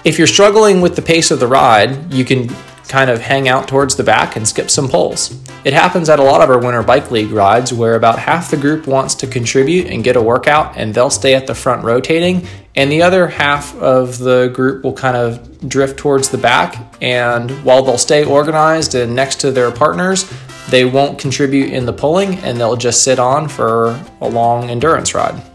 If you're struggling with the pace of the ride, you can kind of hang out towards the back and skip some poles. It happens at a lot of our Winter Bike League rides where about half the group wants to contribute and get a workout, and they'll stay at the front rotating, and the other half of the group will kind of drift towards the back, and while they'll stay organized and next to their partners, they won't contribute in the pulling, and they'll just sit on for a long endurance ride.